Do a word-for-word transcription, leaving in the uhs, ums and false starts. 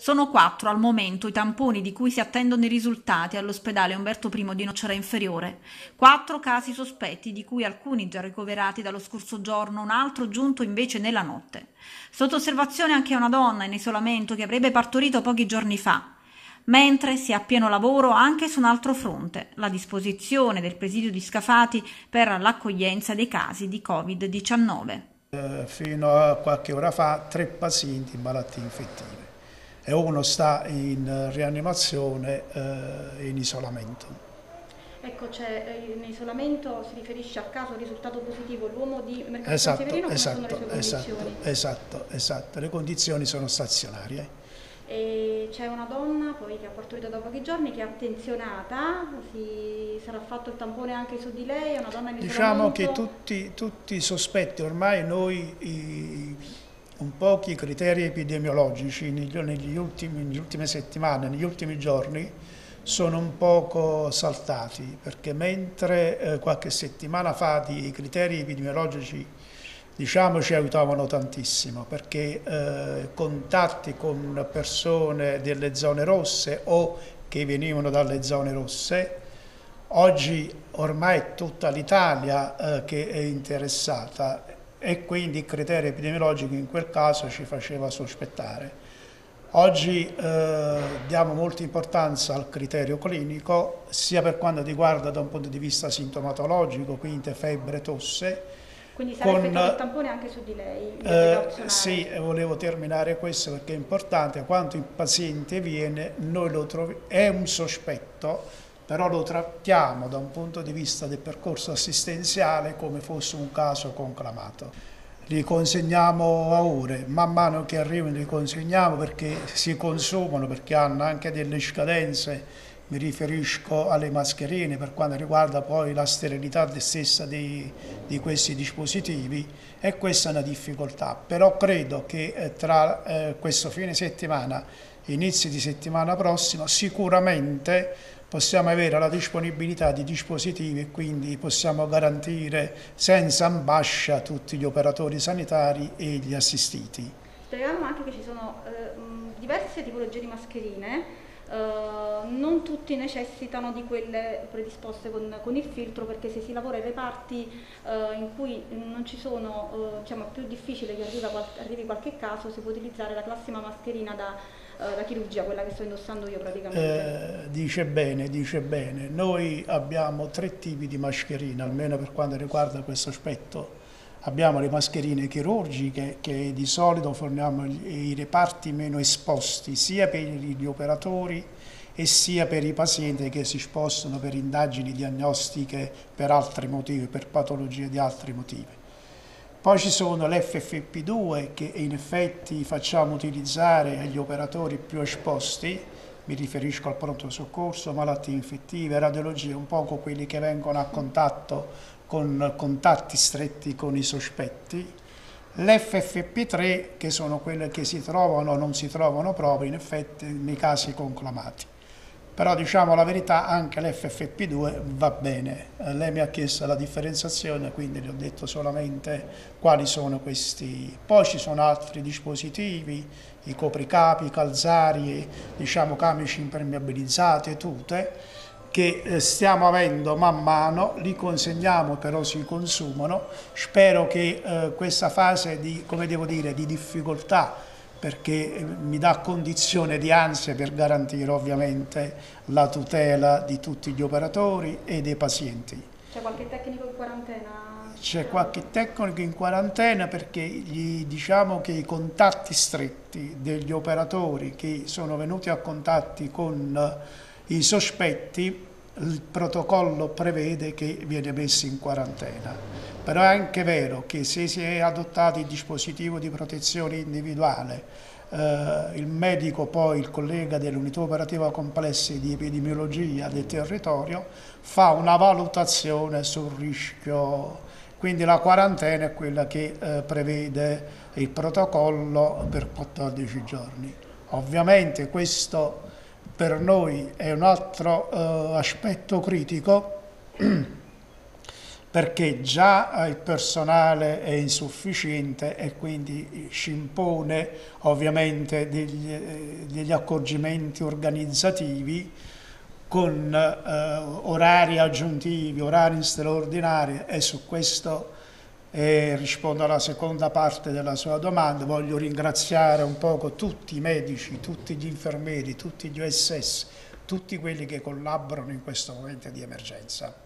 Sono quattro al momento i tamponi di cui si attendono i risultati all'ospedale Umberto I di Nocera Inferiore. Quattro casi sospetti, di cui alcuni già ricoverati dallo scorso giorno, un altro giunto invece nella notte. Sotto osservazione anche una donna in isolamento che avrebbe partorito pochi giorni fa. Mentre si è a pieno lavoro anche su un altro fronte, la disposizione del presidio di Scafati per l'accoglienza dei casi di Covid diciannove. Eh, fino a qualche ora fa tre pazienti malattie infettive e uno sta in rianimazione e eh, in isolamento. Ecco, c'è in isolamento, si riferisce al caso risultato positivo l'uomo di Mercato Esatto, San Severino, come esatto, sono le sue esatto, condizioni? esatto, esatto, le condizioni sono stazionarie. E c'è una donna poi che ha partorito da pochi giorni, che è attenzionata, si sarà fatto il tampone anche su di lei, è una donna in Diciamo isolamento. che tutti, tutti i sospetti, ormai noi i, un po' i criteri epidemiologici negli, negli ultimi, nelle ultime settimane, negli ultimi giorni, sono un poco saltati, perché mentre eh, qualche settimana fa i criteri epidemiologici, diciamo, ci aiutavano tantissimo, perché eh, contatti con persone delle zone rosse o che venivano dalle zone rosse, oggi ormai è tutta l'Italia eh, che è interessata e quindi il criterio epidemiologico in quel caso ci faceva sospettare. Oggi eh, diamo molta importanza al criterio clinico, sia per quanto riguarda da un punto di vista sintomatologico, quindi febbre, tosse. Quindi sarà con, effettuato il tampone anche su di lei? Eh, sì, volevo terminare questo perché è importante. Quando il paziente viene, noi lo troviamo, è un sospetto, però lo trattiamo da un punto di vista del percorso assistenziale come fosse un caso conclamato. Li consegniamo a ore, man mano che arrivano li consegniamo perché si consumano, perché hanno anche delle scadenze. Mi riferisco alle mascherine per quanto riguarda poi la sterilità stessa di, di questi dispositivi, e questa è una difficoltà. Però credo che eh, tra eh, questo fine settimana e inizi di settimana prossima sicuramente possiamo avere la disponibilità di dispositivi e quindi possiamo garantire senza ambascia tutti gli operatori sanitari e gli assistiti. Speriamo anche che ci sono eh, diverse tipologie di mascherine. Uh, non tutti necessitano di quelle predisposte con, con il filtro, perché se si lavora in reparti uh, in cui non ci sono, uh, diciamo, più difficile che arriva qual arrivi qualche caso, si può utilizzare la classica mascherina da, uh, da chirurgia, quella che sto indossando io praticamente. Eh, dice bene, dice bene. Noi abbiamo tre tipi di mascherine, almeno per quanto riguarda questo aspetto. Abbiamo le mascherine chirurgiche che di solito forniamo i reparti meno esposti sia per gli operatori e sia per i pazienti che si spostano per indagini diagnostiche per altri motivi, per patologie di altri motivi. Poi ci sono l'F F P due che in effetti facciamo utilizzare agli operatori più esposti, mi riferisco al pronto soccorso, malattie infettive, radiologie, un poco quelli che vengono a contatto con contatti stretti con i sospetti, l'F F P tre che sono quelle che si trovano o non si trovano proprio in effetti nei casi conclamati. Però diciamo la verità, anche l'F F P due va bene. Eh, lei mi ha chiesto la differenziazione, quindi le ho detto solamente quali sono questi. Poi ci sono altri dispositivi, i copricapi, i calzari, diciamo camici impermeabilizzati e tute, che stiamo avendo man mano, li consegniamo, però si consumano. Spero che eh, questa fase di, come devo dire, di difficoltà, perché mi dà condizione di ansia per garantire ovviamente la tutela di tutti gli operatori e dei pazienti. C'è qualche tecnico in quarantena? C'è qualche tecnico in quarantena perché gli diciamo che i contatti stretti degli operatori che sono venuti a contatti con i sospetti, il protocollo prevede che viene messo in quarantena. Però è anche vero che se si è adottato il dispositivo di protezione individuale, eh, il medico, poi il collega dell'unità operativa complessa di epidemiologia del territorio, fa una valutazione sul rischio. Quindi la quarantena è quella che eh, prevede il protocollo per quattordici giorni. Ovviamente questo per noi è un altro uh, aspetto critico perché già il personale è insufficiente e quindi ci impone ovviamente degli, degli accorgimenti organizzativi con eh, orari aggiuntivi, orari straordinari, e su questo eh, rispondo alla seconda parte della sua domanda. Voglio ringraziare un poco tutti i medici, tutti gli infermieri, tutti gli O S S, tutti quelli che collaborano in questo momento di emergenza.